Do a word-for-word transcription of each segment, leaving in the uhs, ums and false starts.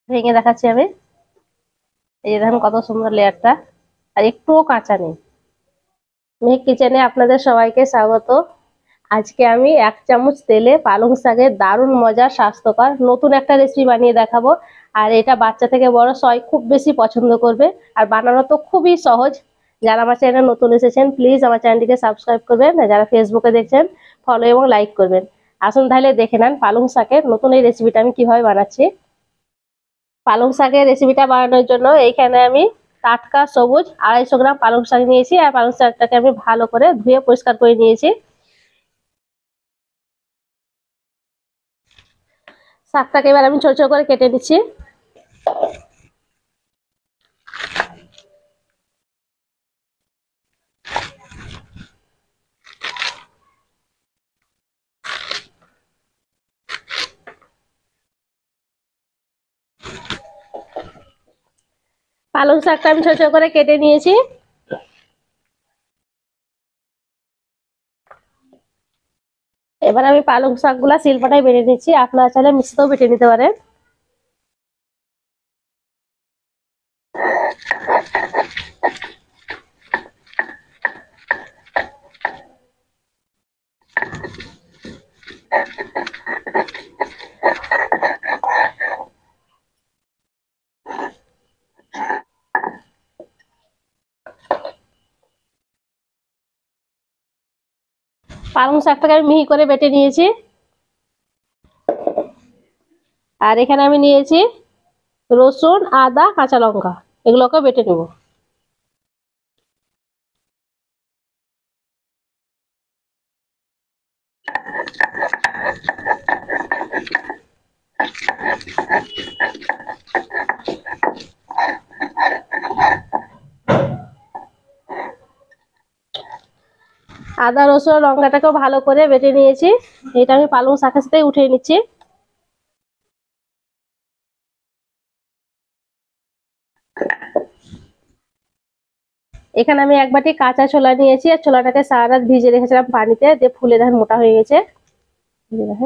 ভেঙে দেখাচ্ছি আমি। এই যে দেখেন কত সুন্দর লেয়ারটা, আর একটুও কাঁচা নেই। মেঘ কিচেনে আপনাদের সবাইকে স্বাগত। আজকে আমি এক চামচ তেলে পালং শাকের দারুণ মজার স্বাস্থ্যকর নতুন একটা রেসিপি বানিয়ে দেখাবো। আর এটা বাচ্চা থেকে বড় সবাই খুব বেশি পছন্দ করবে, আর বানানো তো খুবই সহজ। যারা আমার চ্যানেলে নতুন এসেছেন প্লিজ আমার চ্যানেলটিকে সাবস্ক্রাইব করবেন, আর যারা ফেসবুকে দেখছেন ফলো এবং লাইক করবেন। আসুন তাহলে দেখে নেন পালং শাকের নতুন এই রেসিপিটা আমি কিভাবে বানাচ্ছি। পালং শাকের রেসিপিটা বানানোর জন্য এইখানে আমি টাটকা সবুজ আড়াইশো গ্রাম পালং শাক নিয়েছি, আর পালং শাকটাকে আমি ভালো করে ধুয়ে পরিষ্কার করে নিয়েছি। শাকটাকে এবার আমি ছোট ছোট করে কেটে নিচ্ছি। পালং শাকটা আমি ছোট ছোট করে কেটে নিয়েছি। এবার আমি পালং শাকগুলা শিলপাটায় বেটে নিচ্ছি, আপনারা চাইলে মিক্সিতেও বেটে নিতে পারেন। পালং শাকটাকে আমি মিহি করে বেটে নিয়েছি। আর এখানে আমি নিয়েছি রসুন, আদা, কাঁচা লঙ্কা, এগুলোকে বেটে নেব। আদা রসুন লঙ্কাটাকেও ভালো করে বেটে নিয়েছি। এটা আমি পালং শাকের সাথে উঠিয়ে নিচ্ছি। এখানে আমি এক বাটি কাঁচা ছোলা নিয়েছি, আর ছোলাটাকে সারা রাত ভিজে রেখেছিলাম পানিতে, দিয়ে ফুলে দেখেন মোটা হয়ে গেছে। দেখেন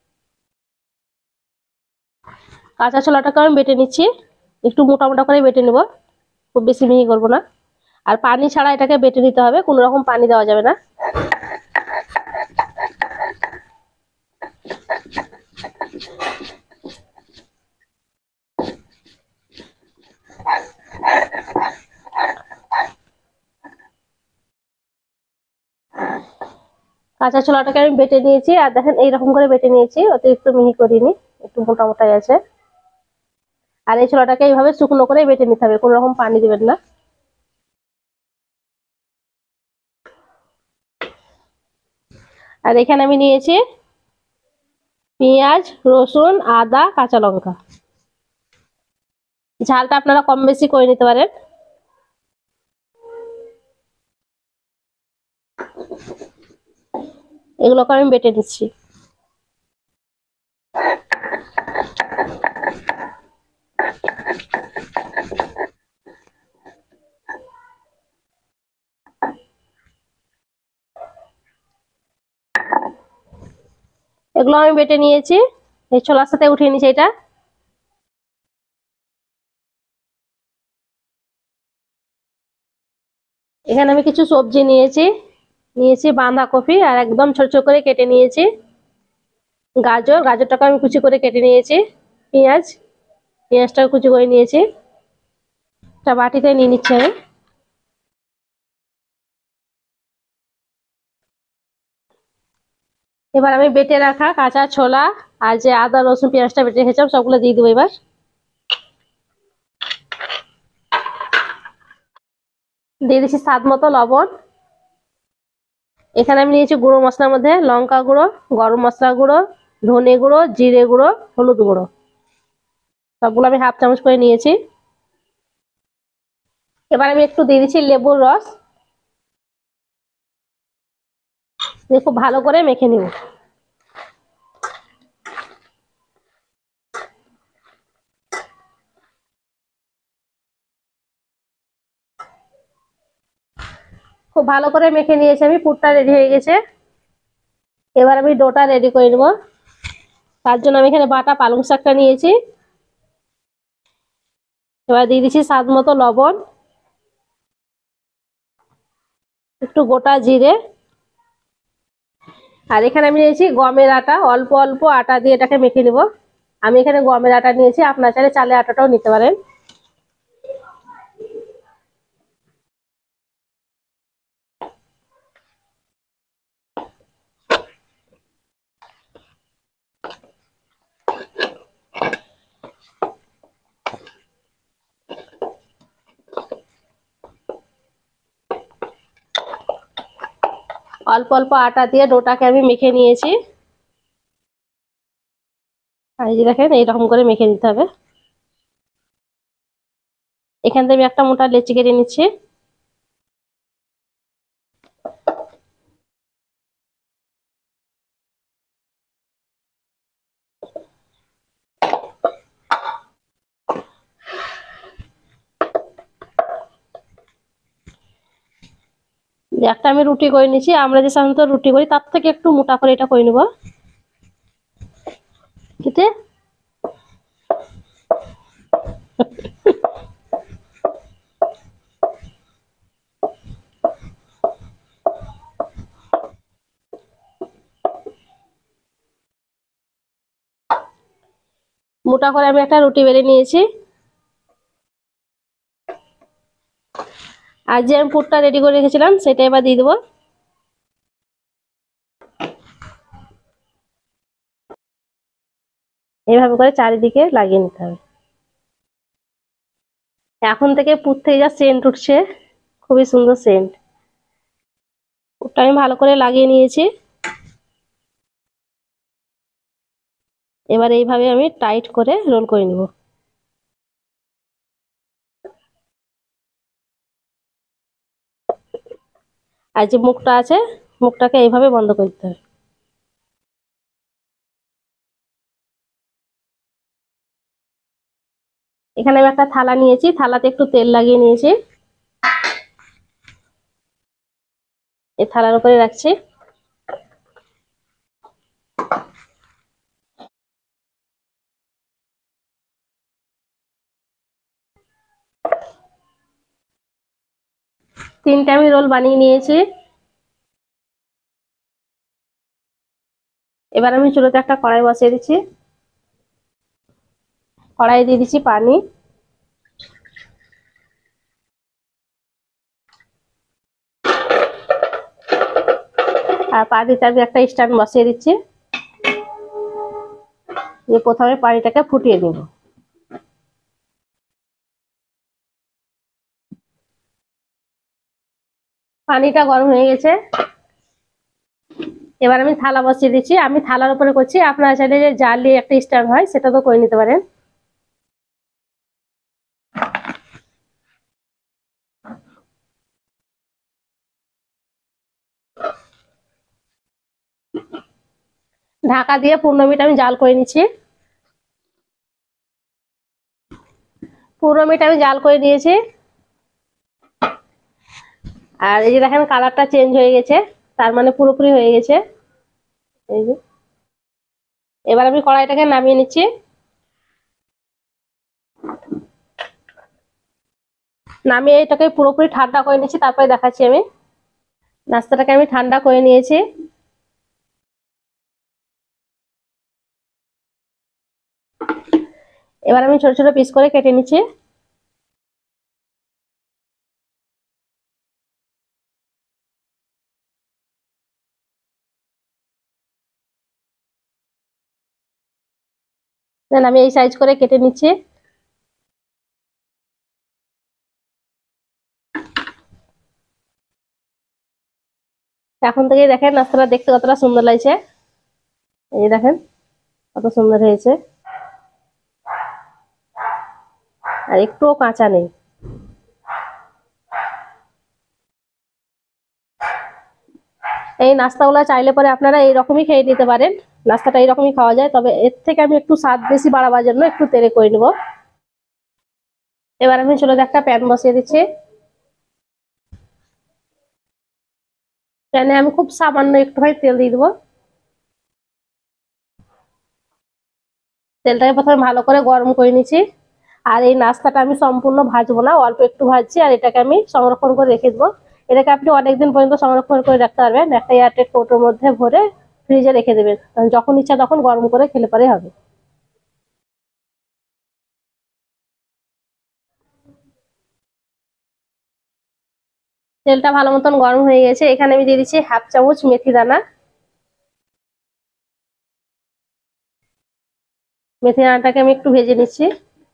কাঁচা ছোলাটাকে আমি বেটে নিচ্ছি, একটু মোটা মোটা করে বেটে নেব, খুব বেশি মিহি করবো না। আর পানি ছাড়া এটাকে বেটে নিতে হবে, কোনো রকম পানি দেওয়া যাবে না। কাঁচা ছোলাটাকে আমি বেটে নিয়েছি, আর দেখেন এইরকম করে বেটে নিয়েছি, অতিরিক্ত মিহি করিনি, একটু মোটা মোটাই আছে। আর এই ছোলাটাকে এইভাবে শুকনো করে বেটে নিতে হবে, কোনো রকম পানি দিবেন না। আর এখানে আমি নিয়েছি পেঁয়াজ, রসুন, আদা, কাঁচা লঙ্কা। ঝালটা আপনারা কম বেশি করে নিতে পারেন। এগুলোকে আমি বেটে নিচ্ছি। এগুলো আমি বেটে নিয়েছি, এই ছোলার সাথে উঠিয়ে নিচ্ছি এটা। এখানে আমি কিছু সবজি নিয়েছি, নিয়েছি বাঁধাকপি, আর একদম ছোট ছোট করে কেটে নিয়েছি গাজর, গাজরটাকে আমি কুচি করে কেটে নিয়েছি। পেঁয়াজ, পেঁয়াজটাকে কুচি করে নিয়েছি। একটা বাটিতে নিয়ে নিচ্ছি আমি। এবার আমি বেটে রাখা কাঁচা ছোলা আর যে আদা রসুন পেঁয়াজটা বেটে রেখেছিলাম সবগুলো দিয়ে দেবো। এবার দিয়ে দিচ্ছি স্বাদ মতো লবণ। এখানে আমি নিয়েছি গুঁড়ো মশলার মধ্যে লঙ্কা গুঁড়ো, গরম মশলা গুঁড়ো, ধনে গুঁড়ো, জিরে গুঁড়ো, হলুদ গুঁড়ো, সবগুলো আমি হাফ চামচ করে নিয়েছি। এবার আমি একটু দিয়ে দিচ্ছি লেবুর রস, দিয়ে খুব ভালো করে মেখে নিব। খুব ভালো করে মেখে নিয়েছি আমি, পুরটা রেডি হয়ে গেছে। এবার আমি ডোটা রেডি করে নেব। তার জন্য আমি এখানে বাটা পালং শাকটা নিয়েছি, এবার দিয়ে দিচ্ছি স্বাদ মতো লবণ, একটু গোটা জিরে, আর এখানে আমি নিয়েছি গমের আটা। অল্প অল্প আটা দিয়ে এটাকে মেখে নিব। আমি এখানে গমের আটা নিয়েছি, আপনার চাইলে চালের আটাটাও নিতে পারেন। অল্প অল্প আটা দিয়ে ডোটাকে আমি মেখে নিয়েছি। আর এই যে দেখেন, এইরকম করে মেখে নিতে হবে। এখান থেকে আমি একটা মোটা লেচি কেটে নিচ্ছি। একটা আমি রুটি করে নিচ্ছি। আমরা যে সাধারণত রুটি করি তার থেকে একটু মোটা করে এটা করে নিব। কেটে মোটা করে আমি একটা রুটি বেলে নিয়েছি। আর যে আমি পুরটা রেডি করে রেখেছিলাম সেটা এবার দিয়ে দেবো। এইভাবে করে চারিদিকে লাগিয়ে নিতে হবে। এখন থেকে পুর থেকে যা সেন্ট উঠছে, খুবই সুন্দর সেন্ট। পুরটা আমি ভালো করে লাগিয়ে নিয়েছি। এবার এইভাবে আমি টাইট করে রোল করে নিব। আর যে মুখটা আছে, মুখটাকে এইভাবে বন্ধ করে দিতে হবে। এখানে আমি একটা থালা নিয়েছি, থালাতে একটু তেল লাগিয়ে নিয়েছি। এই থালার উপরে রাখছি। তিনটা আমি রোল বানিয়ে নিয়েছি। এবার আমি চুলোতে একটা কড়াই বসিয়ে দিচ্ছি। কড়াই দিয়ে দিচ্ছি পানি। আর পানিতে আমি একটা স্ট্যান্ড বসিয়ে দিচ্ছি। দিয়ে প্রথমে পানিটাকে ফুটিয়ে নিব। পানিটা গরম হয়ে গেছে। এবার আমি থালা বসিয়ে দিচ্ছি। আমি থালার উপরে করছি, আপনারা চাইলে যে জালি একটা স্ট্যান্ড হয় সেটা তো করে নিতে পারেন। ঢাকা দিয়ে পনেরো মিনিট আমি জাল করে নিচ্ছি। পনেরো মিনিট আমি জাল করে নিয়েছি। আর এই যে দেখেন কালারটা চেঞ্জ হয়ে গেছে, তার মানে পুরোপুরি হয়ে গেছে। এই যে এবার আমি কড়াইটাকে নামিয়ে নিচ্ছি। নামিয়ে এটাকে পুরোপুরি ঠান্ডা করে নিচ্ছি, তারপরে দেখাচ্ছি আমি। নাস্তাটাকে আমি ঠান্ডা করে নিয়েছি। এবার আমি ছোট ছোট পিস করে কেটে নিচ্ছি। দেন আমি এই সাইজ করে কেটে নিচ্ছি। এখন থেকে দেখেন নাস্তাটা দেখতে কতটা সুন্দর লাগছে। এই দেখেন কত সুন্দর হয়েছে, আর একটুও কাঁচা নেই। এই নাস্তাগুলো চাইলে পরে আপনারা এইরকমই খেয়ে নিতে পারেন। নাস্তাটা এইরকমই খাওয়া যায়, তবে এর থেকে আমি একটু স্বাদ বেশি বাড়াবার জন্য একটু তেলে করে নেব। এবার আমি চুলোতে একটা প্যান বসিয়ে দিচ্ছি। প্যানে আমি খুব সামান্য একটুখানি তেল দিয়ে দেবো। তেলটাকে প্রথমে ভালো করে গরম করে নিচ্ছি। আর এই নাস্তাটা আমি সম্পূর্ণ ভাজবো না, অল্প একটু ভাজছি, আর এটাকে আমি সংরক্ষণ করে রেখে দেবো। এটাকে আপনি অনেকদিন পর্যন্ত সংরক্ষণ করে রাখতে পারবেন, একটা এয়ারটাইট কৌটোর মধ্যে ভরে ফ্রিজে রেখে দেবেন, যখন ইচ্ছা তখন গরম করে খেলে পরে হবে। তেলটা ভালো মতন গরম হয়ে গেছে, এখানে আমি দিয়ে দিচ্ছি হাফ চামচ মেথি দানা। মেথি দানাটাকে আমি একটু ভেজে নিচ্ছি।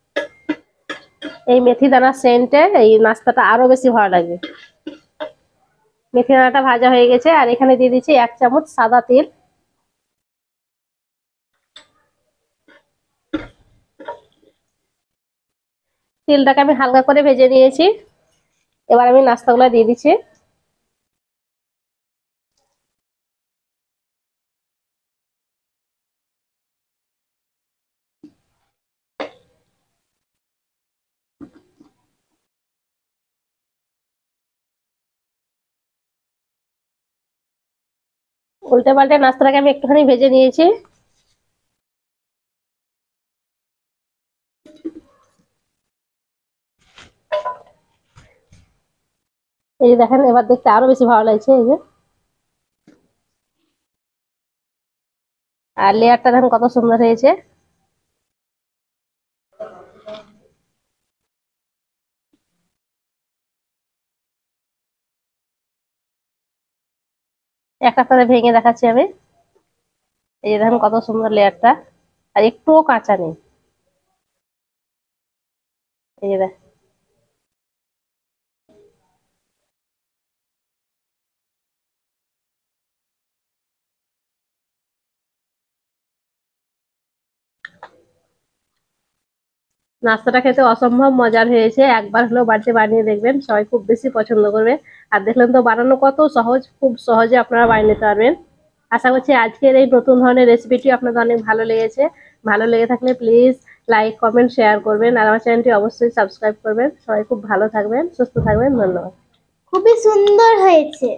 এই মেথি দানার সেন্টে এই নাস্তাটা আরো বেশি ভালো লাগবে। মেথি দানাটা ভাজা হয়ে গেছে, আর এখানে দিয়ে দিচ্ছি এক চামচ সাদা তেল। তেলটাকে আমি হালকা করে ভেজে নিয়েছি, এবার আমি নাস্তাগুলো দিয়ে দিচ্ছি। উল্টে পাল্টে নাস্তাটাকে আমি একটুখানি ভেজে নিয়েছি। এই যে দেখেন, এবার দেখতে আরো বেশি ভালো লাগছে। এই যে, আর লেয়ারটা দেখেন কত সুন্দর হয়েছে। একটা করে ভেঙে দেখাচ্ছি আমি। এই যে দেখেন কত সুন্দর লেয়ারটা, আর একটুও কাঁচা নেই। এই যে দেখেন, নাস্তাটা খেতে অসম্ভব মজার হয়েছে, একবার হলেও বাড়িতে বানিয়ে দেখবেন, সবাই খুব বেশি পছন্দ করবে। আর দেখলেন তো বানানো কত সহজ, খুব সহজে আপনারা বানিয়ে নিতে পারবেন। আশা করছি আজকের এই নতুন ধরনের রেসিপিটি আপনাদের অনেক ভালো লেগেছে। ভালো লেগে থাকলে প্লিজ লাইক কমেন্ট শেয়ার করবেন, আর আমার চ্যানেলটি অবশ্যই সাবস্ক্রাইব করবেন। সবাই খুব ভালো থাকবেন, সুস্থ থাকবেন, ধন্যবাদ। খুবই সুন্দর হয়েছে।